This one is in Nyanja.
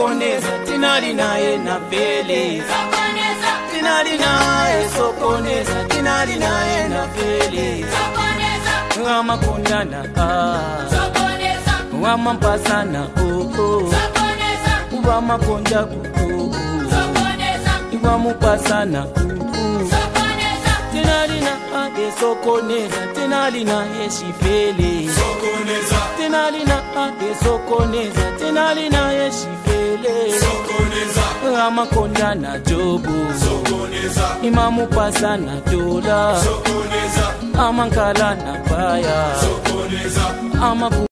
sokoneza tinali naye na Felix tinali naye sokoneza tinali naye na Felix wamakondana wamampasana wamakonja wamupasana tinali naye sokoneza tinali naye Felix tinali naye sokoneza tinali naye Felix wamakondana Jobu imamupasana dola amankala na baya